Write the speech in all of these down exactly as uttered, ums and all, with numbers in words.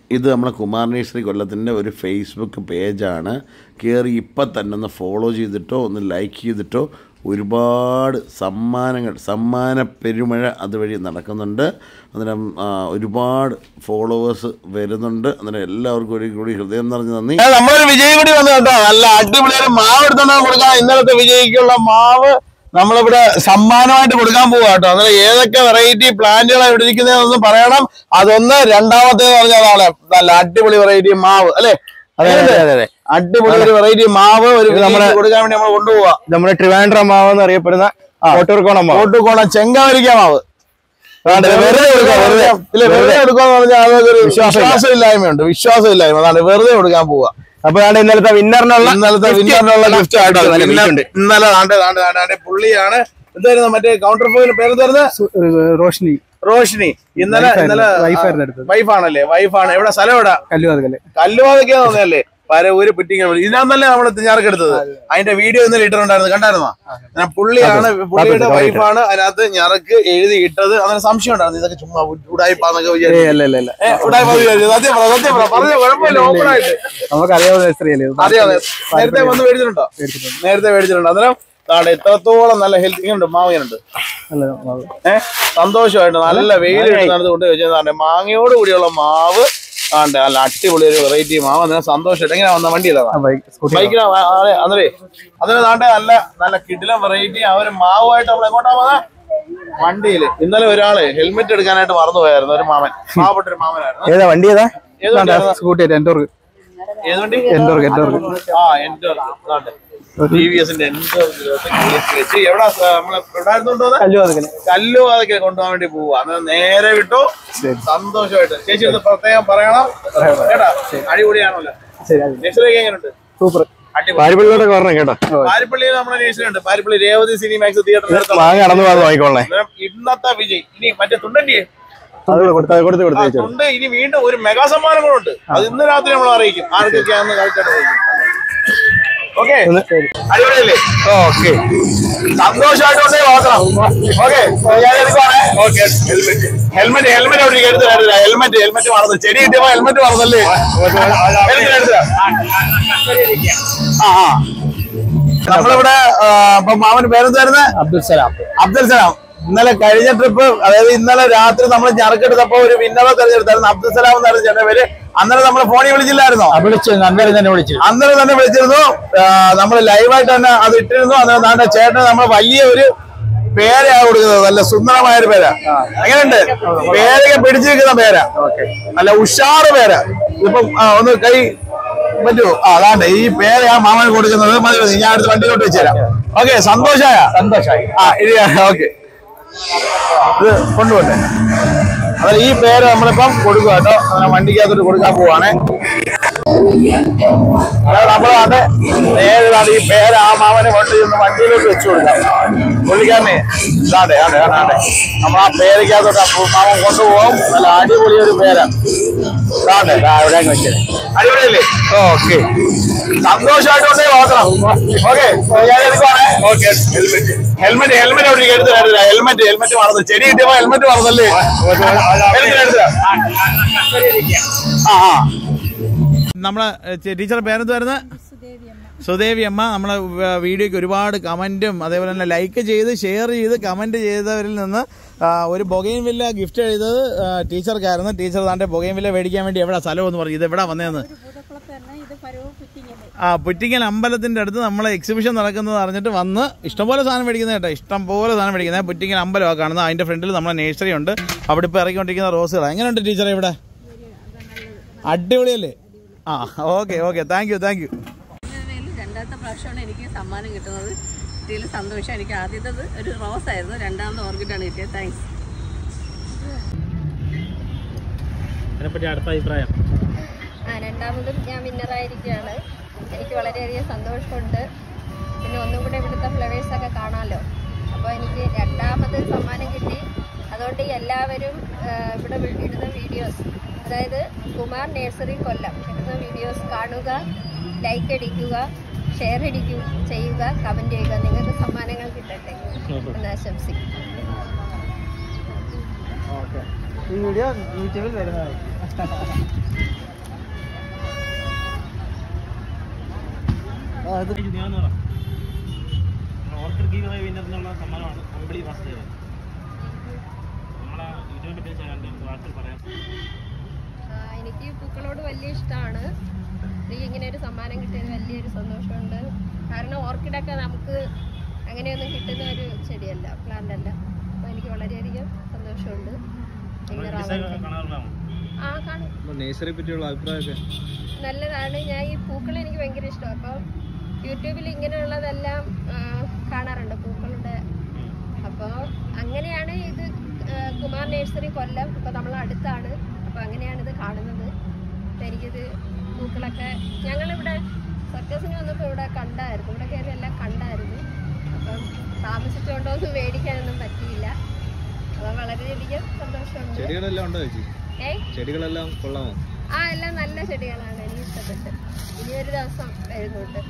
ഇത് നമ്മളെ കുമാർ നേഴ്സറി കൊല്ലത്തിൻ്റെ ഒരു ഫേസ്ബുക്ക് പേജാണ്. കയറി ഇപ്പം തന്നെ ഒന്ന് ഫോളോ ചെയ്തിട്ടോ ഒന്ന് ലൈക്ക് ചെയ്തിട്ടോ ഒരുപാട് സമ്മാനങ്ങൾ സമ്മാന പെരുമഴ അതുവഴി നടക്കുന്നുണ്ട്. അന്നേരം ഒരുപാട് ഫോളോവേഴ്സ് വരുന്നുണ്ട്. അന്നേരം എല്ലാവർക്കും ഒരു കൂടി ഹൃദയം നിറഞ്ഞ് നന്ദി. നമ്മളൊരു വിജയി കൂടി വന്നു കേട്ടോ. നല്ല അടിപൊളിയൊരു മാവ് എടുത്തോണ്ടാ കൊടുക്കാം. ഇന്നലത്തെ വിജയിക്കുള്ള മാവ് നമ്മളിവിടെ സമ്മാനമായിട്ട് കൊടുക്കാൻ പോവാ കേട്ടോ. അന്നേരം ഏതൊക്കെ വെറൈറ്റി പ്ലാന്റുകളാണ് ഇവിടെ ഇരിക്കുന്നതെന്ന് പറയണം. അതൊന്ന് രണ്ടാമത്തേന്ന് പറഞ്ഞതാണ് നല്ല അടിപൊളി വെറൈറ്റി മാവ് അല്ലെ. അതെ അതെ അതെ അടിപൊളി ഒരു വെറൈറ്റി മാവ് ഒരു നമ്മളെ കൊടുക്കാൻ വേണ്ടി നമ്മൾ കൊണ്ടുപോവാ. നമ്മുടെ ട്രിവാൻഡ്രം മാവ് എന്ന് അറിയപ്പെടുന്ന കോട്ടൂർക്കോണം മാവ്, കോട്ടൂർക്കോണം ചെങ്കാവരിക്ക മാവ്. വെറുതെ കൊടുക്കാം, വെറുതെ ഇല്ല വെറുതെ കൊടുക്കാന്ന് പറഞ്ഞാൽ അതൊരു വിശ്വാസമില്ലായ്മയുണ്ട്, വിശ്വാസമില്ലായ്മ. അതാണ് വെറുതെ കൊടുക്കാൻ പോവാ. അപ്പൊ ഇന്നലത്തെ വിന്നറിനുള്ള ഇന്നലത്തെ വിന്നറിനുള്ള ഗിഫ്റ്റ് ആയിട്ടോ. ഇന്നലെ നാണ്ടെ നാണ്ടെ നാണ്ടെ പുള്ളിയാണ്. എന്തായിരുന്നു മറ്റേ കൗണ്ടർ പോയിന്റ് പേര് തരുന്നത്? റോഷ്നി. റോഷ്നി ഇന്നലെ ഇന്നലെ വൈഫാണല്ലേ? വൈഫാണ്. എവിടെ സ്ഥലം? എവിടെ? കല്ലുവാതക്കല്ലേ. കല്ലുവാതക്കാന്ന് തോന്നിയല്ലേ? പരവൂര് പുറ്റിങ്ങ. ഇതിനകത്തല്ലേ നമ്മള് ഞറക്കെടുത്തത്. അതിന്റെ വീഡിയോ ഇന്നലെ ഇട്ടിട്ടുണ്ടായിരുന്നു, കണ്ടായിരുന്നോ? പുള്ളിയാണ്, പുള്ളിയുടെ വൈഫാണ് അതിനകത്ത് ഞറക്ക് എഴുതി ഇട്ടത്. അങ്ങനെ സംശയം ഉണ്ടായിരുന്നു ഇതൊക്കെ ചുമ്മാ ഉടായിപ്പാന്നൊക്കെ വിചാരിച്ചു. ഉടായിപ്പാ വിചാരിച്ചു. സത്യം പറ, സത്യം പറ, പറഞ്ഞ കുഴപ്പമില്ല. ഓപ്പണായിട്ട് നമുക്ക് അറിയാവുന്ന സ്ത്രീയല്ലേ. അറിയാതെ നേരത്തെ വന്ന് മേടിച്ചിട്ടുണ്ടോ? നേരത്തെ മേടിച്ചിട്ടുണ്ടോ? അന്നേരം നാളെ എത്രത്തോളം നല്ല ഹെൽത്തി ഉണ്ട്. മാങ്ങയുണ്ട് ഏഹ് സന്തോഷമായിട്ട് നല്ല വെയിൽ എടുത്ത് കൊണ്ട് വെച്ചാൽ മാങ്ങയോട് കൂടിയുള്ള മാവ് ആണ്ട് നല്ല അടിപൊളി ഒരു വെറൈറ്റി മാവ്. അന്നേരം സന്തോഷമായിട്ട് എങ്ങനെ വന്ന വണ്ടി ഇല്ല ബൈക്കിന് അന്നേ അതിന് നാട്ടെ നല്ല നല്ല കിടിലം വെറൈറ്റി ആ ഒരു മാവുമായിട്ട് നമ്മൾ എങ്ങോട്ടാ പോകുന്നത്? വണ്ടിയില്. ഇന്നലെ ഒരാള് ഹെൽമെറ്റ് എടുക്കാനായിട്ട് മറന്നു പോയായിരുന്നു. ഒരു മാമൻ, പാവപ്പെട്ടൊരു മാമനായിരുന്നു. ഏതാ വണ്ടി? ഏതാ? സ്കൂട്ടി. എൻഡോർക്ക്. ഏത് വണ്ടി? എൻഡോർക്ക്. എൻഡോർക്ക്. ആ എൻഡോർക്ക്. ടി വി എസിന്റെ എവിടെ കല്ലുവാതൊക്കെ കൊണ്ടുപോകാൻ വേണ്ടി പോവാ. അന്നേരം നേരെ വിട്ടു. സന്തോഷമായിട്ട് ചേച്ചി ഒന്ന് പ്രത്യേകം പറയണം കേട്ടാ. അടിപൊളിയാണല്ലോ. നേഴ്സറിയൊക്കെ എങ്ങനെയുണ്ട്? സൂപ്പർ. പാരിപ്പള്ളിയിലോട്ടൊക്കെ പറഞ്ഞു കേട്ടോ. പാരിപ്പള്ളിയിൽ നമ്മുടെ നേഴ്സറി ഉണ്ട്. പാരിപ്പള്ളി രേവതി സിനിമാക്സ് തിയേറ്ററിൽ. ഇന്നത്തെ വിജയ് ഇനി മറ്റേ തുണ്ടന്റിയെ തൊണ്ട് ഇനി വീണ്ടും ഒരു മെഗാ സമ്മാനം കൂടെ ഉണ്ട്. അത് ഇന്ന് രാത്രി നമ്മൾ അറിയിക്കും ആർക്കൊക്കെയാണെന്ന് കളിച്ചിട്ട്. ഓക്കെ അടിപൊളിയല്ലേ? ഓക്കെ സന്തോഷമായിട്ട് നോക്കണം. ഓക്കെ ഓക്കെ ഹെൽമെറ്റ് ഹെൽമെറ്റ് അവിടെ എടുത്ത് തരുന്നില്ല. ഹെൽമെറ്റ് ഹെൽമെറ്റ് മറന്നു. ചെടി കിട്ടിയപ്പോ ഹെൽമെറ്റ് മറന്നല്ലേ? ആ ആ നമ്മളിവിടെ ഇപ്പൊ മാമന് പേരെന്തായിരുന്നു? അബ്ദുൽ സലാം. അബ്ദുൽ സലാം. ഇന്നലെ കഴിഞ്ഞ ട്രിപ്പ്, അതായത് ഇന്നലെ രാത്രി നമ്മൾ ഞറക്കെടുത്തപ്പോ ഒരു വിന്നറെ തെരഞ്ഞെടുത്തായിരുന്നു. അബ്ദുൽ സലാം എന്നായിരുന്നു ചേട്ടന്റെ പേര്. അന്നേരം നമ്മളെ ഫോണിൽ വിളിച്ചില്ലായിരുന്നോ? വിളിച്ചു. അന്നേരം തന്നെ വിളിച്ചു. അന്നേരം തന്നെ വിളിച്ചിരുന്നു. നമ്മൾ ലൈവായിട്ട് തന്നെ അത് ഇട്ടിരുന്നു. അന്നേരം നാട്ടെ ചേട്ടന് നമ്മൾ വലിയ ഒരു പേരയാണ് കൊടുക്കുന്നത്. നല്ല സുന്ദരമായൊരു പേരാ. എങ്ങനെയുണ്ട്? പേരൊക്കെ പിടിച്ചിരിക്കുന്ന പേരാ. നല്ല ഉഷാറ് പേരാ. ഇതിപ്പം ഒന്ന് കൈ പറ്റുമോ? ആ അതാണ്ട് ഈ പേരാ മാമന് കൊടുക്കുന്നത്. മതി മതി, ഞാൻ അടുത്ത് വണ്ടിയിലോട്ട് വെച്ചുതരാം. ഓക്കെ സന്തോഷായ? സന്തോഷായി. ആ ഇത് ഓക്കെ ഇത് കൊണ്ടുപോട്ടെ. അതായത് ഈ പേര് നമ്മളിപ്പം കൊടുക്കുക കേട്ടോ. അങ്ങനെ വണ്ടിക്കകത്തോട്ട് കൊടുക്കാൻ പോവാണേ. നമ്മളാണ് നേരിടാതെ ഈ പേര് ആ മാമനെ കൊണ്ട് ചെന്ന് വണ്ടിയിലോട്ട് വെച്ചു കൊടുക്കാം. പുള്ളിക്കാരനെ ഇതാണ്ടെ ആണ്ടെ ആണ്ടെ നമ്മൾ ആ പേരക്കകത്തോട്ട് മാമൻ കൊണ്ടുപോകും. നല്ല അടിപൊളി ഒരു പേരാണ്. ഇതാണ്ടെ ഇവിടെ വെച്ചത്. അടിപൊളിയല്ലേ? ഓക്കെ സന്തോഷമായിട്ട് നോക്കണം. ഓക്കെ ഞാൻ എടുക്കുവാണേ. ഓക്കെ ഹെൽമെറ്റ് ഹെൽമെറ്റ് ഹെൽമെറ്റ് അവിടെ എടുത്ത് തരുന്നില്ല. ഹെൽമെറ്റ് ഹെൽമെറ്റ് മറന്നു. ചെടി കിട്ടിയപ്പോ ഹെൽമെറ്റ് മറന്നല്ലേ? ആ ആ നമ്മളെ ടീച്ചറുടെ പേരെന്തായിരുന്നു? സുദേവി അമ്മ. നമ്മളെ വീഡിയോയ്ക്ക് ഒരുപാട് കമൻറ്റും അതേപോലെ തന്നെ ലൈക്ക് ചെയ്ത് ഷെയർ ചെയ്ത് കമൻറ്റ് ചെയ്തവരിൽ നിന്ന് ഒരു ബൊഗൈൻ വില്ല ഗിഫ്റ്റ് ചെയ്തത് ടീച്ചർക്കായിരുന്നു. ടീച്ചർ താണ്ടെ ബൊഗൈൻ വില്ല മേടിക്കാൻ വേണ്ടി എവിടെ സ്ഥലം എന്ന് പറഞ്ഞു. ഇത് എവിടെ വന്നതെന്ന്? ആ പുറ്റിങ്ങൽ അമ്പലത്തിന്റെ അടുത്ത് നമ്മളെ എക്സിബിഷൻ നടക്കുന്നത് അറിഞ്ഞിട്ട് വന്ന് ഇഷ്ടംപോലെ സാധനം മേടിക്കുന്നത് കേട്ടോ. ഇഷ്ടംപോലെ സാധനം മേടിക്കുന്നത്. പുറ്റിങ്ങൽ അമ്പലമൊക്കെ കാണുന്നത്. അതിന്റെ ഫ്രണ്ടിൽ നമ്മളെ നേഴ്സറി ഉണ്ട്. അവിടെ ഇപ്പോൾ ഇറക്കിക്കൊണ്ടിരിക്കുന്ന റോസുകളാണ്. എങ്ങനെയുണ്ട് ടീച്ചറെ ഇവിടെ? അടിപൊളിയല്ലേ? ആ okay okay thank you thank you. രണ്ടാമത്തെ പ്രാവശ്യമാണ് എനിക്ക് സമ്മാനം കിട്ടുന്നത്. ഇതിൽ സന്തോഷം. എനിക്ക് ആദ്യത്തേത് ഒരു റോസ് ആയിരുന്നു, രണ്ടാമത് ഓർക്കിഡാണ് കിട്ടിയത്. താങ്ക്സ്. അതിനെപ്പറ്റി അടുത്ത അഭിപ്രായം? ആ രണ്ടാമതും ഞാൻ വിന്നറായിരിക്കുകയാണ്. എനിക്ക് വളരെയധികം സന്തോഷമുണ്ട്. പിന്നെ ഒന്നും കൂടെ ഇവിടുത്തെ ഫ്ലവേഴ്സൊക്കെ കാണാമല്ലോ. അപ്പോൾ എനിക്ക് രണ്ടാമത് സമ്മാനം കിട്ടി. അതുകൊണ്ട് എല്ലാവരും ഇവിടെ ഇടുന്ന വീഡിയോസ്, അതായത് കുമാർ നേഴ്സറി കൊല്ലം ഇടുന്ന വീഡിയോസ് കാണുക, ലൈക്ക് അടിക്കുക, ഷെയർ അടിക്കുക ചെയ്യുക, കമൻറ്റ് ചെയ്യുക. നിങ്ങൾക്ക് സമ്മാനങ്ങൾ കിട്ടട്ടെ എന്ന് ആശംസിക്കുന്നു. ഈ വീഡിയോ യൂട്യൂബിൽ വരുന്നതായിരിക്കും. ഓർക്കിഡ് ഗീവ് വിന്നറിനുള്ള സമ്മാനമാണ് കമ്പിളി ഫസ്റ്റ് നമ്മളെ യൂട്യൂബിനെ പറ്റി വാർത്തകൾ പറയാം. എനിക്ക് പൂക്കളോട് വലിയ ഇഷ്ടമാണ്. എനിക്ക് ഇങ്ങനെ ഒരു സമ്മാനം കിട്ടിയതിന് വലിയൊരു സന്തോഷമുണ്ട്. കാരണം ഓർക്കിഡൊക്കെ നമുക്ക് അങ്ങനെയൊന്നും കിട്ടുന്ന ഒരു ചെടിയല്ല, പ്ലാന്റ് അല്ല. അപ്പോൾ എനിക്ക് വളരെയധികം സന്തോഷമുണ്ട്. ആ കാണും. നേഴ്സറിയെ പറ്റിയുള്ള അഭിപ്രായമൊക്കെ നല്ലതാണ്. ഞാൻ ഈ പൂക്കൾ എനിക്ക് ഭയങ്കര ഇഷ്ടമാണ്. അപ്പം യൂട്യൂബിൽ ഇങ്ങനെയുള്ളതെല്ലാം കാണാറുണ്ട് പൂക്കളുടെ. അപ്പോൾ അങ്ങനെയാണ് ഇത് കുമാർ നഴ്സറി കൊല്ലം. അപ്പോൾ നമ്മൾ അടുത്താണ്. അപ്പോൾ അങ്ങനെയാണ് ഇത് കാണുന്നത്. അപ്പം എനിക്കിത് പൂക്കളൊക്കെ ഞങ്ങളിവിടെ സർക്കസിന് വന്നപ്പോൾ ഇവിടെ കണ്ടായിരുന്നു, ഇവിടെ കയറി എല്ലാം കണ്ടായിരുന്നു. അപ്പം താമസിച്ചുകൊണ്ടൊന്നും മേടിക്കാനൊന്നും പറ്റിയില്ല. അപ്പം വളരെയധികം സന്തോഷമുണ്ട്. ചെടികളെല്ലാം ഉണ്ടോ ചേച്ചി? ഏയ് ചെടികളെല്ലാം കൊള്ളാമോ? ആ എല്ലാം നല്ല ചെടികളാണ്, എനിക്ക് ഇഷ്ടപ്പെട്ട്. ഇനി ഒരു ദിവസം വരുന്നുണ്ട്.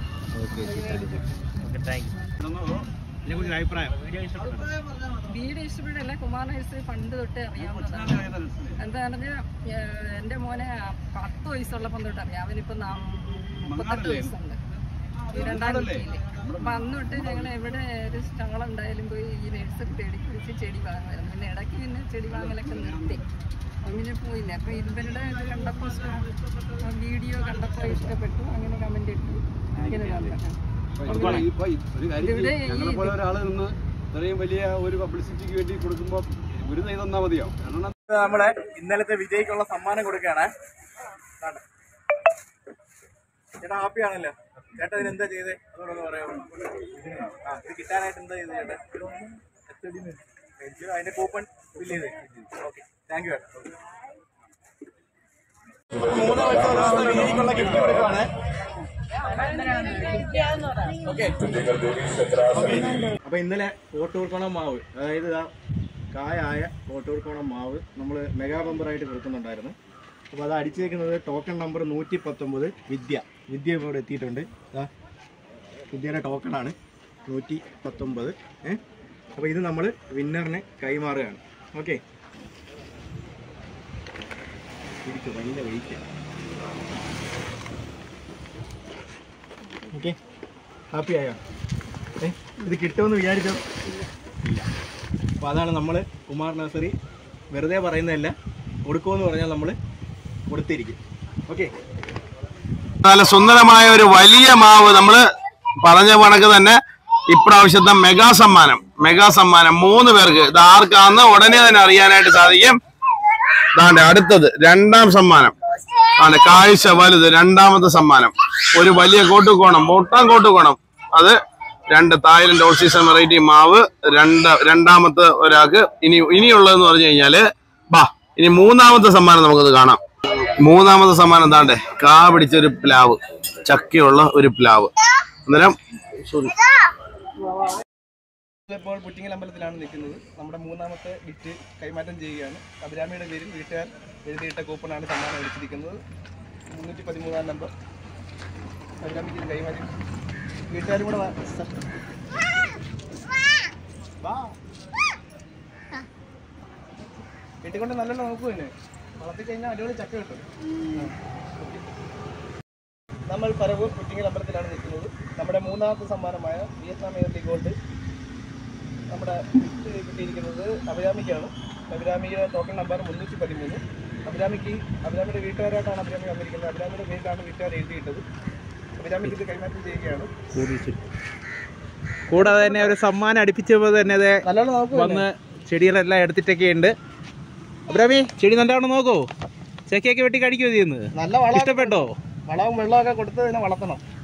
അഭിപ്രായം വീട് ഇഷ്ടപ്പെട്ടില്ല. കുമാർ നഴ്സറി പണ്ട് തൊട്ട് അറിയാവുന്നതാണ്. എന്താണെന്ന് എൻ്റെ മോനെ പത്ത് വയസ്സുള്ളപ്പം തൊട്ട് അറിയാം. അവനിപ്പം മുപ്പത്തെട്ട് വയസ്സുണ്ട്, രണ്ടാം കുട്ടിയില്. അപ്പം അന്ന് തൊട്ട് ഞങ്ങൾ എവിടെ ഒരു സ്ഥലമുണ്ടായാലും പോയി ഈ നഴ്സറി തേടി പിടിച്ച് ചെടി വാങ്ങുമായിരുന്നു. പിന്നെ ഇടയ്ക്ക് പിന്നെ ചെടി വാങ്ങലൊക്കെ നിർത്തി, അങ്ങനെ പോയില്ല. അപ്പം ഇവരുടെ ഇത് കണ്ടപ്പോൾ വീഡിയോ കണ്ടപ്പോൾ ഇഷ്ടപ്പെട്ടു, അങ്ങനെ കമന്റ് ഇട്ടു, ഇങ്ങനെ ഇവിടെ ഞങ്ങളെപ്പോലെ ഒരാള് നിന്ന് ഇത്രയും വലിയ ഒരു പബ്ലിസിറ്റിക്ക് വേണ്ടി കൊടുക്കുമ്പോൾ ഒരു തൈ തന്നാൽ മതിയോ? നമ്മളെ ഇന്നലത്തെ വിജയിക്കുള്ള സമ്മാനം കൊടുക്കുകയാണ്. ചേട്ടാ ഹാപ്പിയാണല്ലോ. ചേട്ടാ ഇതിന് എന്താ ചെയ്തേ അതോടൊന്ന് പറയാമോ? ആ ഇത് കിട്ടാനായിട്ട് എന്താ ചെയ്തത് ചേട്ടാ? അതിന്റെ കൂപ്പൺ ഫില്ല് ചെയ്തേ. ഓക്കെ, താങ്ക് യു ചേട്ടാ. മൂന്ന് വർഷം വിജയിക്കുള്ള ഗിഫ്റ്റ് കൊടുക്കുകയാണ്. അപ്പൊ ഇന്നലെ കോട്ടൂർക്കോണം മാവ്, അതായത് കായായ കോട്ടൂർക്കോണം മാവ് നമ്മൾ മെഗാ ബമ്പറായിട്ട് കൊടുക്കുന്നുണ്ടായിരുന്നു. അപ്പോൾ അത് അടിച്ചേക്കുന്നത് ടോക്കൺ നമ്പർ നൂറ്റി പത്തൊമ്പത് വിദ്യ വിദ്യ ഇപ്പോൾ ഇവിടെ എത്തിയിട്ടുണ്ട്. വിദ്യയുടെ ടോക്കണാണ് നൂറ്റി പത്തൊമ്പത്. ഏഹ് അപ്പോൾ ഇത് നമ്മൾ വിന്നറിനെ കൈമാറുകയാണ്. ഓക്കെ, ഇരിക്കും ഭയങ്കര വെയിറ്റ്. ഓക്കെ, ഹാപ്പി ആയോ? ഏ ഇത് കിട്ടുമെന്ന് വിചാരിച്ചോ? ഇല്ല. അപ്പോൾ അതാണ് നമ്മൾ കുമാർ നഴ്സറി വെറുതെ പറയുന്നതല്ല, കൊടുക്കുമെന്ന് പറഞ്ഞാൽ നമ്മൾ കൊടുത്തിരിക്കും. ഓക്കെ, നല്ല സുന്ദരമായ ഒരു വലിയ മാവ് നമ്മൾ പറഞ്ഞ കണക്ക് തന്നെ ഇപ്രാവശ്യത്തെ മെഗാ സമ്മാനം മെഗാ സമ്മാനം മൂന്ന് പേർക്ക്. ഇത് ആർക്കാന്ന് ഉടനെ തന്നെ അറിയാനായിട്ട് സാധിക്കും. ഇതാണ്ട് അടുത്തത് രണ്ടാം സമ്മാനം ആണ്. കാഴ്ച വലുത് രണ്ടാമത്തെ സമ്മാനം ഒരു വലിയ കോട്ടുകോണം, പൊട്ടാൻ കോട്ടുകോണം. അത് രണ്ട് തായ്ലൻഡ് ഓൾ സീസൺ വെറൈറ്റി മാവ് രണ്ട് രണ്ടാമത്തെ ഒരാൾക്ക്. ഇനി ഇനിയുള്ളതെന്ന് പറഞ്ഞു കഴിഞ്ഞാല് ബാ ഇനി മൂന്നാമത്തെ സമ്മാനം നമുക്കത് കാണാം. മൂന്നാമത്തെ സമ്മാനം എന്താണ്ടേ കാ പിടിച്ചൊരു പ്ലാവ്, ചക്കയുള്ള ഒരു പ്ലാവ്. അന്നേരം ഇപ്പോൾ പുറ്റിങ്ങൽ അമ്പലത്തിലാണ് നിൽക്കുന്നത്. നമ്മുടെ മൂന്നാമത്തെ ഗിഫ്റ്റ് കൈമാറ്റം ചെയ്യുകയാണ്. അഭിരാമിയുടെ പേരിൽ വീട്ടുകാർ എഴുതിയിട്ട കൂപ്പണാണ് സമ്മാനം എടുത്തിരിക്കുന്നത്. മുന്നൂറ്റി പതിമൂന്നാം നമ്പർ അഭിരാമിക്ക് കൈമാറ്റി. വീട്ടുകാരും കൂടെ വീട്ടിൽ കൊണ്ട് നല്ലോണം നോക്കൂ. തന്നെ വളർത്തി കഴിഞ്ഞാൽ അടിപൊളി ചക്ക കിട്ടും. നമ്മൾ പരവൂർ പുറ്റിങ്ങൽ അമ്പലത്തിലാണ് നിൽക്കുന്നത്. നമ്മുടെ മൂന്നാമത്തെ സമ്മാനമായ വിയറ്റ്നാം എയർലി ഗോൾഡ് നമ്മുടെ ഗിഫ്റ്റ് കിട്ടിയിരിക്കുന്നത് അഭിരാമിക്കാണ്. അഭിരാമിയുടെ ടോക്കൺ നമ്പർ മുന്നൂറ്റി പതിമൂന്ന്. അഭിരാമിക്ക് അഭിരാമിയുടെ വീട്ടുകാരായിട്ടാണ് അഭിരാമി വന്നിരിക്കുന്നത്. അഭിരാമിയുടെ പേരിലാണ് വീട്ടുകാർ എഴുതിയിട്ടത്. അഭിരാമിക്ക് ഇത് കൈമാറ്റം ചെയ്യുകയാണ്. കൂടാതെ തന്നെ ഒരു സമ്മാനം അടുപ്പിച്ചപ്പോൾ തന്നെ അത് നല്ലോണം നോക്കൂ. വന്ന് ചെടികളെല്ലാം എടുത്തിട്ടൊക്കെ ഉണ്ട്. അഭിരാമി ചെടി നല്ലോണം നോക്കൂ. ചക്കയൊക്കെ വെട്ടി കടിക്കുമോ ചെയ്യുന്നത്? നല്ല വളം ഇഷ്ടപ്പെട്ടോ? വളവും വെള്ളമൊക്കെ കൊടുത്ത് ഇതിനെ വളർത്തണം.